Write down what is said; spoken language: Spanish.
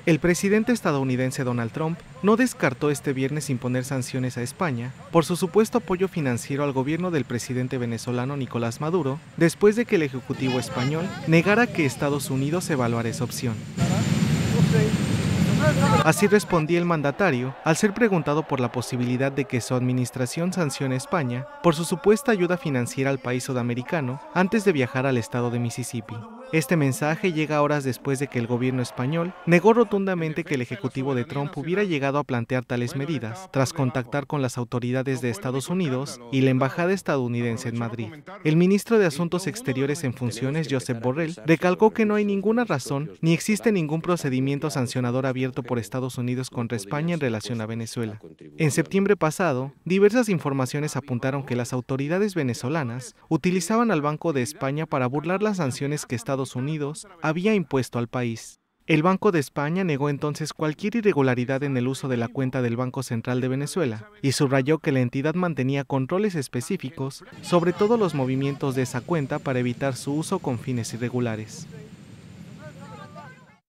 El presidente estadounidense Donald Trump no descartó este viernes imponer sanciones a España por su supuesto apoyo financiero al gobierno del presidente venezolano Nicolás Maduro, después de que el Ejecutivo español negara que Estados Unidos evaluara esa opción. Así respondía el mandatario al ser preguntado por la posibilidad de que su administración sancione a España por su supuesta ayuda financiera al país sudamericano antes de viajar al estado de Mississippi. Este mensaje llega horas después de que el gobierno español negó rotundamente que el ejecutivo de Trump hubiera llegado a plantear tales medidas, tras contactar con las autoridades de Estados Unidos y la embajada estadounidense en Madrid. El ministro de Asuntos Exteriores en funciones, Josep Borrell, recalcó que no hay ninguna razón ni existe ningún procedimiento sancionador abierto por Estados Unidos contra España en relación a Venezuela. En septiembre pasado, diversas informaciones apuntaron que las autoridades venezolanas utilizaban al Banco de España para burlar las sanciones que Estados Unidos había impuesto al país. El Banco de España negó entonces cualquier irregularidad en el uso de la cuenta del Banco Central de Venezuela y subrayó que la entidad mantenía controles específicos sobre todos los movimientos de esa cuenta para evitar su uso con fines irregulares.